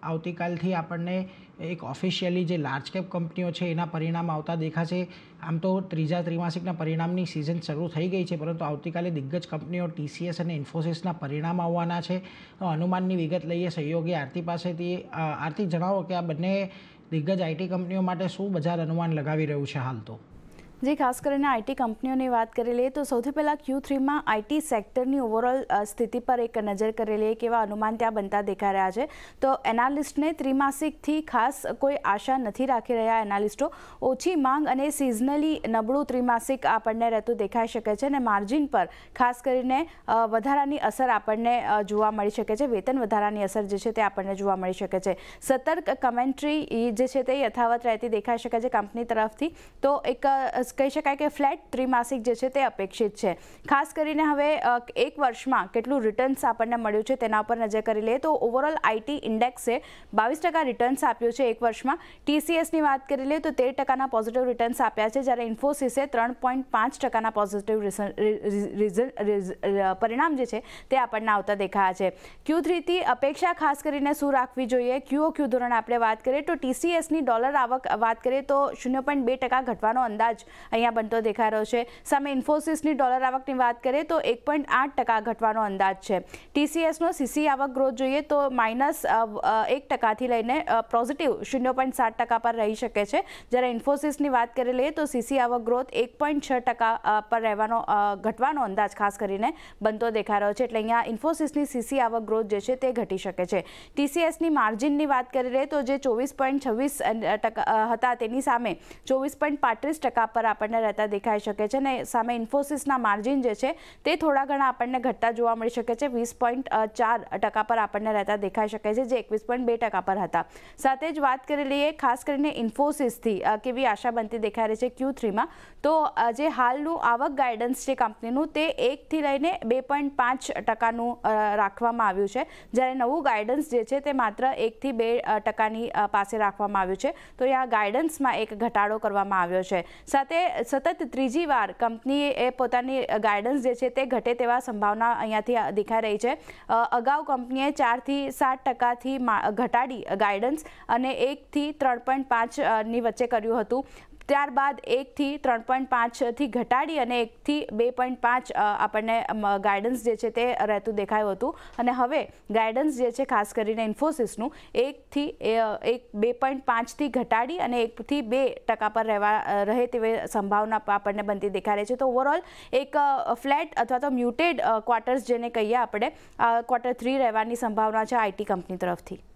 આવતીકાલથી આપણને એક ઓફિશિયલી જે લાર્જ કેપ કંપનીઓ છે એના પરિણામ આવતા દેખાશે. આમ તો ત્રીજા ત્રિમાસિકના પરિણામની સિઝન શરૂ થઈ ગઈ છે, પરંતુ આવતીકાલે દિગ્ગજ કંપનીઓ TCS અને ઇન્ફોસિસના પરિણામ આવવાના છે. તો અનુમાનની વિગત લઈએ સહયોગી આરતી પાસેથી. આરતી, જણાવો કે આ બંને દિગ્ગજ IT કંપનીઓ માટે શું બજાર અનુમાન લગાવી રહ્યું છે હાલ? તો જે ખાસ કરીને IT કંપનીઓની વાત કરી લઈએ તો સૌથી પહેલાં Q3માં IT સેક્ટરની ઓવરઓલ સ્થિતિ પર એક નજર કરી લઈએ, કેવા અનુમાન ત્યાં બનતા દેખાઈ રહ્યા છે. તો એનાલિસ્ટને ત્રિમાસિકથી ખાસ કોઈ આશા નથી રાખી રહ્યા એનાલિસ્ટો. ઓછી માંગ અને સિઝનલી નબળું ત્રિમાસિક આપણને રહેતું દેખાઈ શકે છે, અને માર્જિન પર ખાસ કરીને વધારાની અસર આપણને જોવા મળી શકે છે. વેતન વધારાની અસર જે છે તે આપણને જોવા મળી શકે છે. સતર્ક કમેન્ટ્રી જે છે તે યથાવત રહેતી દેખાઈ શકે છે કંપની તરફથી. તો એક કહી શકાય કે ફ્લેટ ત્રિમાસિક જે છે તે અપેક્ષિત છે. ખાસ કરીને હવે એક વર્ષમાં કેટલું રિટર્ન્સ આપણને મળ્યું છે તેના ઉપર નજર કરી લઈએ તો ઓવરઓલ IT ઇન્ડેક્સે 22% રિટર્ન્સ આપ્યું છે એક વર્ષમાં. TCSની વાત કરી લઈએ તો 13% પોઝિટિવ રિટર્ન્સ આપ્યા છે, જ્યારે ઇન્ફોસિસે 3.5% પોઝિટિવ પરિણામ જે છે તે આપણને આવતા દેખાયા છે. Q3થી અપેક્ષા ખાસ કરીને શું રાખવી જોઈએ? QOQ ધોરણે આપણે વાત કરીએ તો TCSની ડોલર આવક વાત કરીએ તો 0.2% ઘટવાનો અંદાજ અહીંયા બનતો દેખાઈ રહ્યો છે. સામે ઇન્ફોસિસની ડોલર આવકની વાત કરીએ તો 1.8% ઘટવાનો અંદાજ છે. TCSનો CC આવક ગ્રોથ જોઈએ તો -1%થી લઈને પોઝિટિવ 0.7% પર રહી શકે છે, જ્યારે ઇન્ફોસિસની વાત કરી લઈએ તો CC આવક ગ્રોથ 1.6% પર રહેવાનો ઘટવાનો અંદાજ ખાસ કરીને બનતો દેખાઈ રહ્યો છે. એટલે અહીંયા ઇન્ફોસિસની CC આવક ગ્રોથ જે છે તે ઘટી શકે છે. TCSની માર્જિનની વાત કરી લઈએ તો જે 24.26% હતા તેની સામે 24.35% પર આપણને રહેતા દેખાઈ શકે છે, અને સામે ઇન્ફોસિસના માર્જિન જે છે તે થોડા ઘણા આપણને ઘટતા જોવા મળી શકે છે. 20.4% પર આપણને રહેતા દેખાઈ શકે છે, જે 21.2% પર હતા. સાથે જ વાત કરી લઈએ ખાસ કરીને ઇન્ફોસિસથી કેવી આશા બનતી દેખાઈ રહી છે Q3માં. તો જે હાલનું આવક ગાઈડન્સ છે કંપનીનું તે 1થી લઈને 2.5%નું રાખવામાં આવ્યું છે, જ્યારે નવું ગાઈડન્સ જે છે તે માત્ર 1થી 2%ની પાસે રાખવામાં આવ્યું છે. તો આ ગાઈડન્સમાં એક ઘટાડો કરવામાં આવ્યો છે. સાથે સતત ત્રીજી વાર કંપનીએ પોતાની ગાઈડન્સ જે છે તે ઘટે તેવા સંભાવના અહીંયાથી દેખાઈ રહી છે. અગાઉ કંપનીએ 4થી 7%થી ઘટાડી ગાઈડન્સ અને 1થી 3.5ની વચ્ચે કર્યું હતું. ત્યારબાદ 1થી 3.5થી ઘટાડી અને 1થી 2.5 આપણને ગાઈડન્સ જે છે તે રહેતું દેખાયું હતું, અને હવે ગાઈડન્સ જે છે ખાસ કરીને ઇન્ફોસિસનું 2.5થી ઘટાડી અને 1થી 2% પર રહે તેવી સંભાવના આપણને બનતી દેખાઈ રહી છે. તો ઓવરઓલ એક ફ્લેટ અથવા તો મ્યુટેડ ક્વાર્ટર્સ જેને કહીએ આપણે, Q3 રહેવાની સંભાવના છે IT કંપની તરફથી.